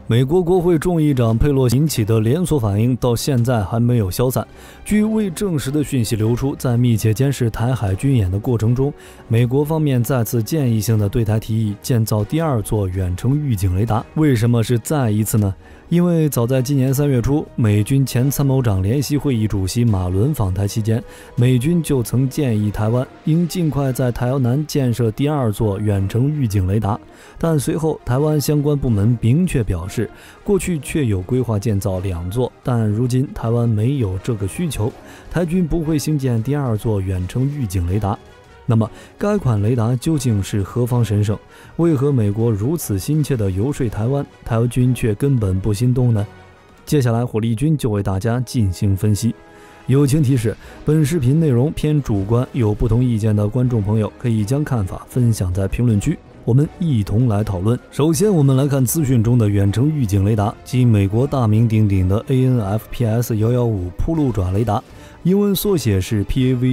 美国国会众议长佩洛西引起的连锁反应到现在还没有消散。据未证实的讯息流出，在密切监视台海军演的过程中，美国方面再次建议性的对台提议建造第二座远程预警雷达。为什么是再一次呢？因为早在今年3月初，美军前参谋长联席会议主席马伦访台期间，美军就曾建议台湾应尽快在台南建设第二座远程预警雷达。但随后台湾相关部门明确表示，过去确有规划建造2座，但如今台湾没有这个需求，台军不会兴建第二座远程预警雷达。那么该款雷达究竟是何方神圣？为何美国如此心切地游说台湾，台湾军却根本不心动呢？接下来火力军就为大家进行分析。友情提示，本视频内容偏主观，有不同意见的观众朋友可以将看法分享在评论区，我们一同来讨论。首先我们来看资讯中的远程预警雷达，即美国大名鼎鼎的 AN/FPS-115 铺路爪雷达，英文缩写是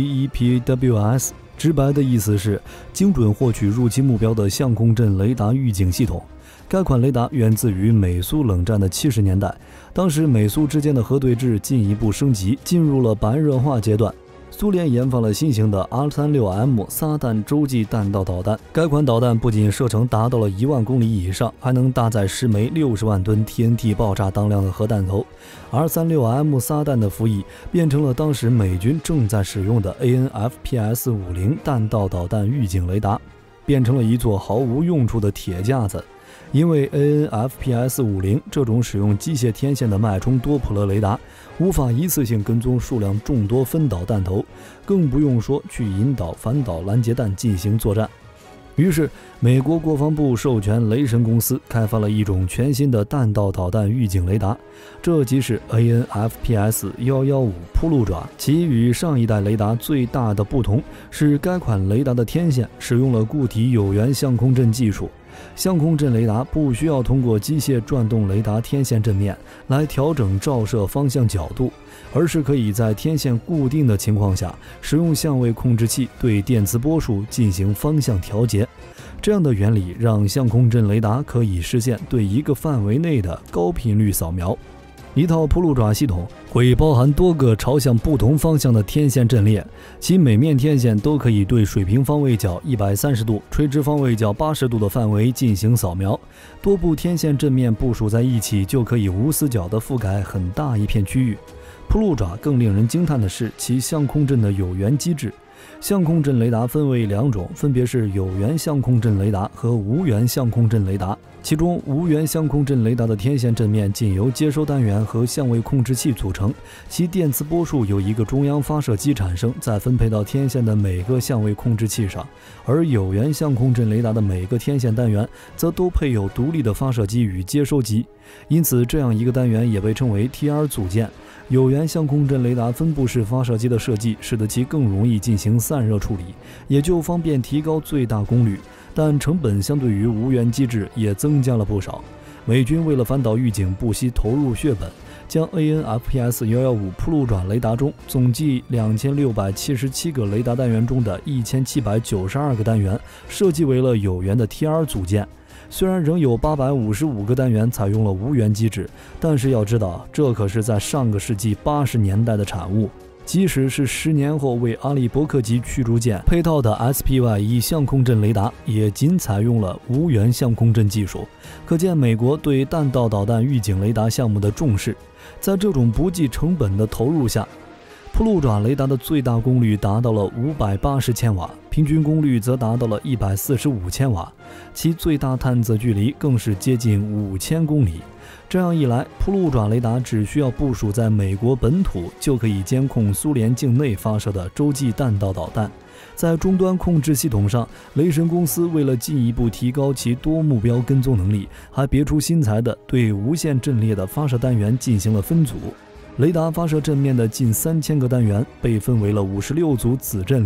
PAVE-PAWS，直白的意思是精准获取入侵目标的相控阵雷达预警系统。该款雷达源自于美苏冷战的70年代，当时美苏之间的核对峙进一步升级，进入了白热化阶段。苏联研发了新型的 R36M 撒旦洲际弹道导弹，该款导弹不仅射程达到了1万公里以上，还能搭载10枚60万吨 TNT 爆炸当量的核弹头。R36M 撒旦的服役变成了当时美军正在使用的 AN/FPS-50 弹道导弹预警雷达，变成了一座毫无用处的铁架子。因为 AN/FPS-50 这种使用机械天线的脉冲多普勒雷达无法一次性跟踪数量众多分导弹头，更不用说去引导反导拦截弹进行作战。于是美国国防部授权雷神公司开发了一种全新的弹道导弹预警雷达，这即是 AN/FPS-115 铺路爪。其与上一代雷达最大的不同是，该款雷达的天线使用了固体有源相控阵技术。相控阵雷达不需要通过机械转动雷达天线阵面来调整照射方向角度，而是可以在天线固定的情况下，使用相位控制器对电磁波束进行方向调节。这样的原理让相控阵雷达可以实现对一个范围内的高频率扫描。一套铺路爪系统会包含多个朝向不同方向的天线阵列，其每面天线都可以对水平方位角130度、垂直方位角80度的范围进行扫描。多部天线阵面部署在一起，就可以无死角地覆盖很大一片区域。铺路爪更令人惊叹的是其相控阵的有源机制。相控阵雷达分为2种，分别是有源相控阵雷达和无源相控阵雷达。其中无源相控阵雷达的天线阵面仅由接收单元和相位控制器组成，其电磁波束由一个中央发射机产生，再分配到天线的每个相位控制器上。而有源相控阵雷达的每个天线单元则都配有独立的发射机与接收机，因此这样一个单元也被称为 TR 组件。有源相控阵雷达分布式发射机的设计，使得其更容易进行散热处理，也就方便提高最大功率，但成本相对于无源机制也增加了不少。美军为了反导预警不惜投入血本，将 AN/FPS-115 铺路爪雷达中总计2677个雷达单元中的1792个单元设计为了有源的 TR 组件。虽然仍有855个单元采用了无源机制，但是要知道，这可是在上个世纪80年代的产物。即使是10年后为阿利伯克级驱逐舰配套的 SPY-1 相控阵雷达，也仅采用了无源相控阵技术。可见美国对弹道导弹预警雷达项目的重视。在这种不计成本的投入下，铺路爪雷达的最大功率达到了580千瓦，平均功率则达到了145千瓦，其最大探测距离更是接近5000公里。这样一来，铺路爪雷达只需要部署在美国本土，就可以监控苏联境内发射的洲际弹道导弹。在终端控制系统上，雷神公司为了进一步提高其多目标跟踪能力，还别出心裁地对无线阵列的发射单元进行了分组。雷达发射阵面的近3000个单元被分为了56组子阵列，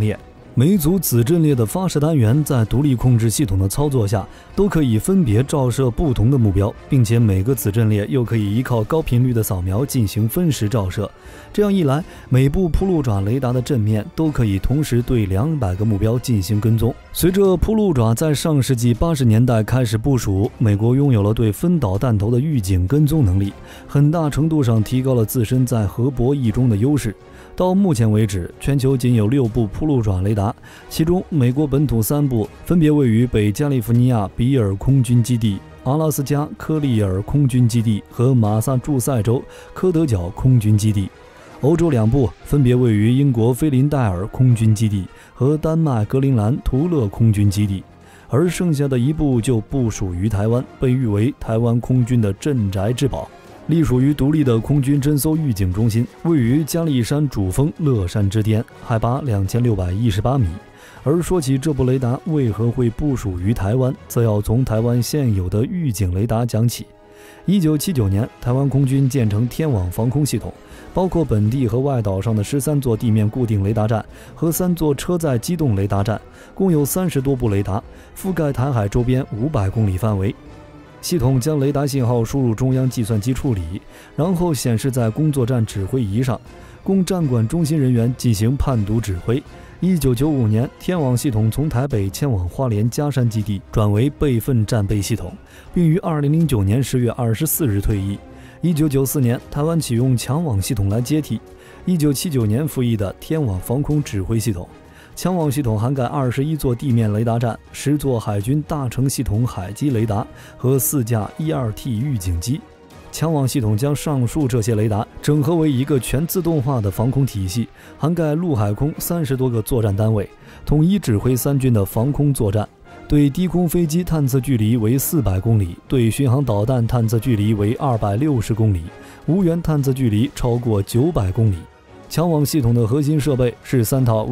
每组子阵列的发射单元在独立控制系统的操作下，都可以分别照射不同的目标，并且每个子阵列又可以依靠高频率的扫描进行分时照射。这样一来，每部铺路爪雷达的阵面都可以同时对200个目标进行跟踪。随着铺路爪在上世纪80年代开始部署，美国拥有了对分导弹头的预警跟踪能力，很大程度上提高了自身在核博弈中的优势。到目前为止，全球仅有6部铺路爪雷达，其中美国本土3部分别位于北加利福尼亚比尔空军基地、阿拉斯加科利尔空军基地和马萨诸塞州科德角空军基地。欧洲2部分别位于英国菲林戴尔空军基地和丹麦格陵兰图勒空军基地，而剩下的1部就部署于台湾，被誉为台湾空军的镇宅之宝。隶属于独立的空军侦搜预警中心，位于嘉利山主峰乐山之巅，海拔2618米。而说起这部雷达为何会部署于台湾，则要从台湾现有的预警雷达讲起。1979年，台湾空军建成天网防空系统，包括本地和外岛上的13座地面固定雷达站和3座车载机动雷达站，共有30多部雷达，覆盖台海周边500公里范围。系统将雷达信号输入中央计算机处理，然后显示在工作站指挥仪上，供战管中心人员进行判读指挥。1995年，天网系统从台北迁往花莲嘉山基地，转为备份战备系统，并于2009年10月24日退役。1994年，台湾启用强网系统来接替1979年服役的天网防空指挥系统。强网系统涵盖21座地面雷达站、10座海军大成系统海基雷达和4架 E2T 预警机。强网系统将上述这些雷达整合为一个全自动化的防空体系，涵盖陆海空30多个作战单位，统一指挥3军的防空作战。对低空飞机探测距离为400公里，对巡航导弹探测距离为260公里，无源探测距离超过900公里。强网系统的核心设备是3套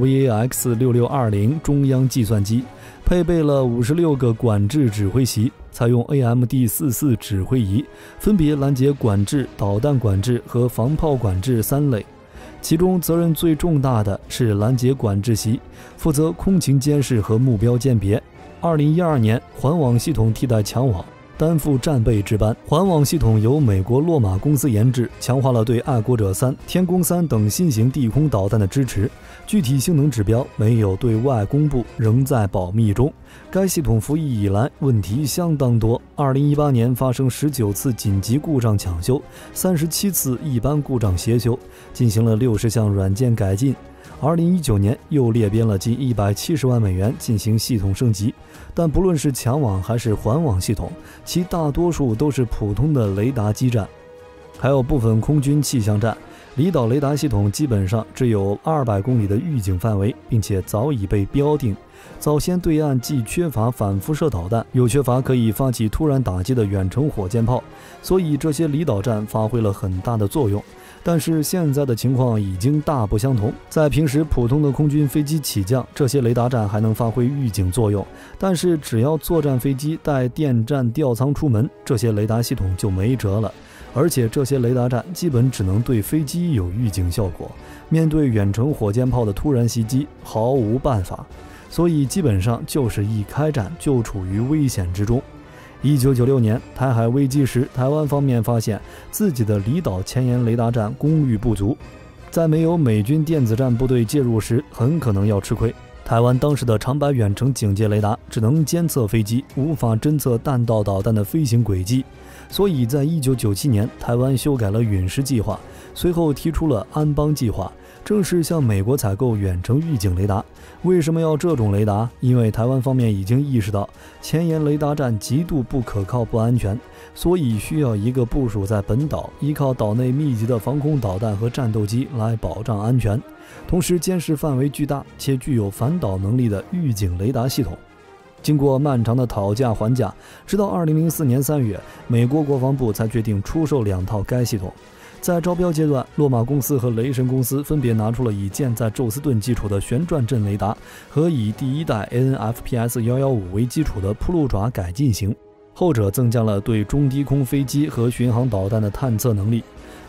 VAX6620 中央计算机，配备了56个管制指挥席，采用 AMD44 指挥仪，分别拦截管制、导弹管制和防炮管制3类。其中责任最重大的是拦截管制席，负责空情监视和目标鉴别。2012年，环网系统替代强网，担负战备值班。环网系统由美国洛马公司研制，强化了对爱国者3、天宫3等新型地空导弹的支持。具体性能指标没有对外公布，仍在保密中。该系统服役以来问题相当多，2018年发生19次紧急故障抢修，37次一般故障协修，进行了60项软件改进。2019年又列编了近170万美元进行系统升级，但不论是强网还是环网系统，其大多数都是普通的雷达基站，还有部分空军气象站。离岛雷达系统基本上只有200公里的预警范围，并且早已被标定。早先对岸既缺乏反辐射导弹，又缺乏可以发起突然打击的远程火箭炮，所以这些离岛站发挥了很大的作用。但是现在的情况已经大不相同，在平时普通的空军飞机起降，这些雷达站还能发挥预警作用，但是只要作战飞机带电站吊舱出门，这些雷达系统就没辙了。而且这些雷达站基本只能对飞机有预警效果，面对远程火箭炮的突然袭击毫无办法，所以基本上就是一开战就处于危险之中。1996年台海危机时，台湾方面发现自己的离岛前沿雷达站功率不足，在没有美军电子战部队介入时，很可能要吃亏。台湾当时的长白远程警戒雷达只能监测飞机，无法侦测弹道导弹的飞行轨迹，所以在1997年，台湾修改了陨石计划，随后提出了安邦计划，正式向美国采购远程预警雷达。为什么要这种雷达？因为台湾方面已经意识到前沿雷达站极度不可靠不安全，所以需要一个部署在本岛，依靠岛内密集的防空导弹和战斗机来保障安全，同时监视范围巨大且具有反导能力的预警雷达系统。经过漫长的讨价还价，直到2004年3月，美国国防部才决定出售2套该系统。在招标阶段，洛马公司和雷神公司分别拿出了以建在宙斯盾基础的旋转阵雷达和以第一代 AN/FPS-115 为基础的铺路爪改进型，后者增加了对中低空飞机和巡航导弹的探测能力。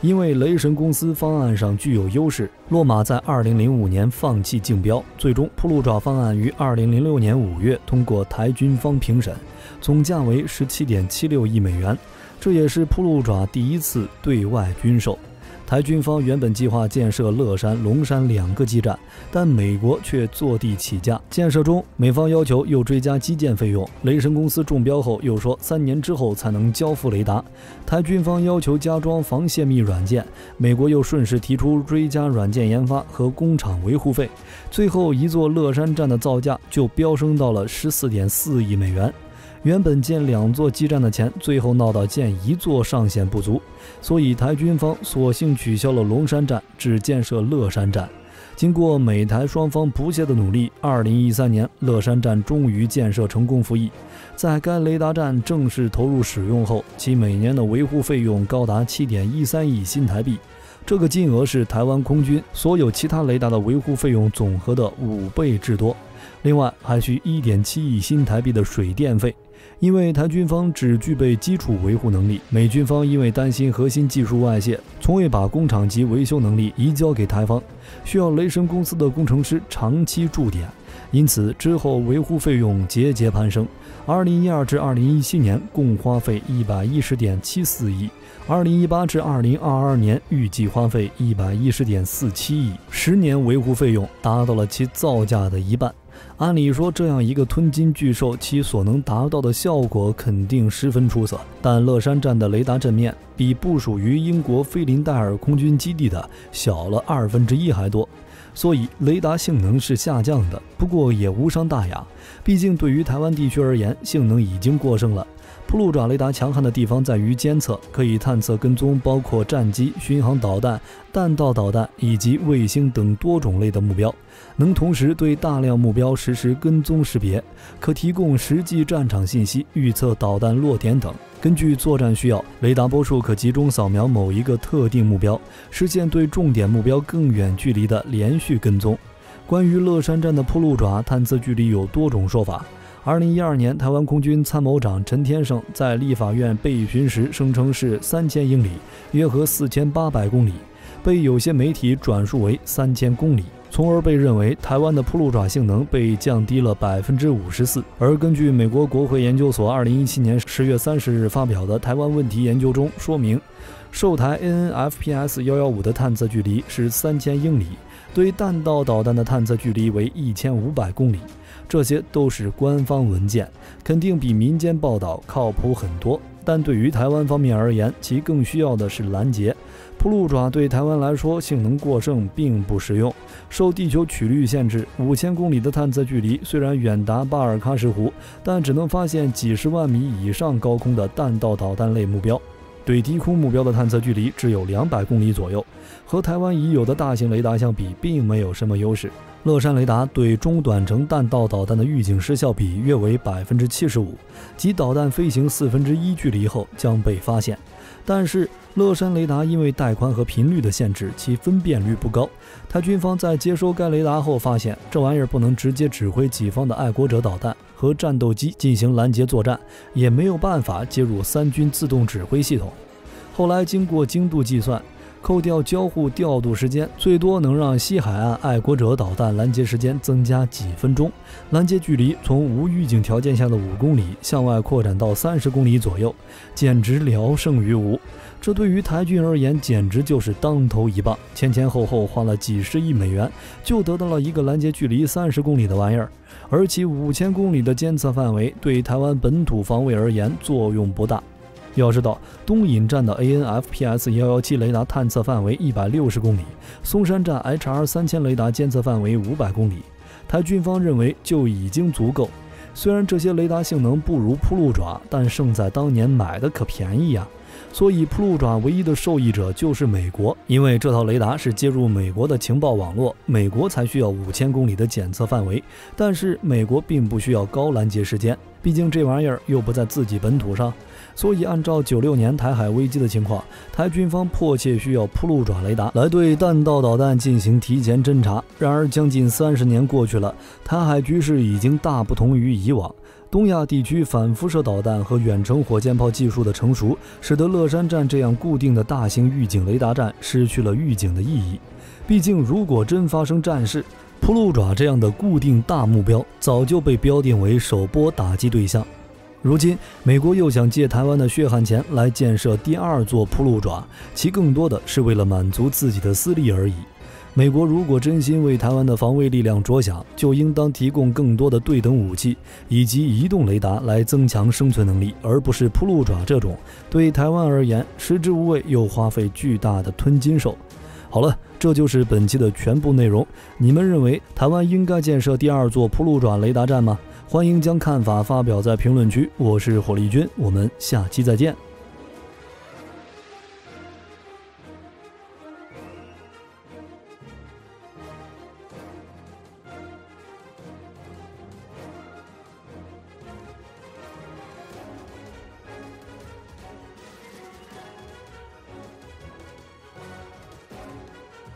因为雷神公司方案上具有优势，洛马在2005年放弃竞标，最终扑鹿爪方案于2006年5月通过台军方评审，总价为17.76亿美元，这也是扑鹿爪第一次对外军售。台军方原本计划建设乐山、龙山2个基站，但美国却坐地起价。建设中，美方要求又追加基建费用，雷神公司中标后又说3年之后才能交付雷达。台军方要求加装防泄密软件，美国又顺势提出追加软件研发和工厂维护费。最后，一座乐山站的造价就飙升到了14.4亿美元。原本建2座基站的钱，最后闹到建1座尚显不足，所以台军方索性取消了龙山站，只建设乐山站。经过美台双方不懈的努力，2013年乐山站终于建设成功服役。在该雷达站正式投入使用后，其每年的维护费用高达7.13亿新台币，这个金额是台湾空军所有其他雷达的维护费用总和的5倍之多。另外还需1.7亿新台币的水电费。因为台军方只具备基础维护能力，美军方因为担心核心技术外泄，从未把工厂级维修能力移交给台方，需要雷神公司的工程师长期驻点，因此之后维护费用节节攀升。2012至2017年共花费110.74亿，2018至2022年预计花费110.47亿，10年维护费用达到了其造价的1半。按理说，这样一个吞金巨兽，其所能达到的效果肯定十分出色。但乐山站的雷达阵面比部署于英国菲林戴尔空军基地的小了1/2还多，所以雷达性能是下降的。不过也无伤大雅，毕竟对于台湾地区而言，性能已经过剩了。扑鹿爪雷达强悍的地方在于监测，可以探测跟踪包括战机、巡航导弹、弹道导弹以及卫星等多种类的目标，能同时对大量目标实施跟踪识别，可提供实际战场信息、预测导弹落点等。根据作战需要，雷达波束可集中扫描某一个特定目标，实现对重点目标更远距离的连续跟踪。关于乐山站的扑鹿爪探测距离有多种说法。2012年，台湾空军参谋长陈天胜在立法院备询时声称是3000英里，约合4800公里，被有些媒体转述为3000公里，从而被认为台湾的扑鹿爪性能被降低了54%。而根据美国国会研究所2017年10月30日发表的台湾问题研究中说明，售台 AN/FPS-115 的探测距离是3000英里，对弹道导弹的探测距离为1500公里。这些都是官方文件，肯定比民间报道靠谱很多。但对于台湾方面而言，其更需要的是拦截。扑鹿爪对台湾来说性能过剩并不实用，受地球曲率限制，5000公里的探测距离虽然远达巴尔喀什湖，但只能发现几十万米以上高空的弹道导弹类目标。对低空目标的探测距离只有200公里左右，和台湾已有的大型雷达相比，并没有什么优势。乐山雷达对中短程弹道导弹的预警失效比约为75%，即导弹飞行1/4距离后将被发现。但是乐山雷达因为带宽和频率的限制，其分辨率不高。台军方在接收该雷达后发现，这玩意儿不能直接指挥己方的爱国者导弹和战斗机进行拦截作战，也没有办法接入3军自动指挥系统。后来经过精度计算，扣掉交互调度时间，最多能让西海岸爱国者导弹拦截时间增加几分钟，拦截距离从无预警条件下的5公里向外扩展到30公里左右，简直聊胜于无。这对于台军而言简直就是当头一棒，前后花了几十亿美元，就得到了一个拦截距离30公里的玩意儿，而其5000公里的监测范围对台湾本土防卫而言作用不大。要知道，东引站的 AN/FPS-117 雷达探测范围160公里，松山站 HR3000 雷达监测范围500公里，台军方认为就已经足够。虽然这些雷达性能不如扑鹿爪，但胜在当年买的可便宜呀。所以扑鹿爪唯一的受益者就是美国，因为这套雷达是接入美国的情报网络，美国才需要5000公里的检测范围，但是美国并不需要高拦截时间，毕竟这玩意儿又不在自己本土上。所以按照96年台海危机的情况，台军方迫切需要扑鹿爪雷达来对弹道导弹进行提前侦察。然而将近30年过去了，台海局势已经大不同于以往， 东亚地区反辐射导弹和远程火箭炮技术的成熟，使得乐山站这样固定的大型预警雷达站失去了预警的意义。毕竟，如果真发生战事，扑鹿爪这样的固定大目标早就被标定为首波打击对象。如今，美国又想借台湾的血汗钱来建设第二座扑鹿爪，其更多的是为了满足自己的私利而已。美国如果真心为台湾的防卫力量着想，就应当提供更多的对等武器以及移动雷达来增强生存能力，而不是扑鹿爪这种对台湾而言食之无味又花费巨大的吞金兽。好了，这就是本期的全部内容。你们认为台湾应该建设第二座扑鹿爪雷达站吗？欢迎将看法发表在评论区。我是火力军，我们下期再见。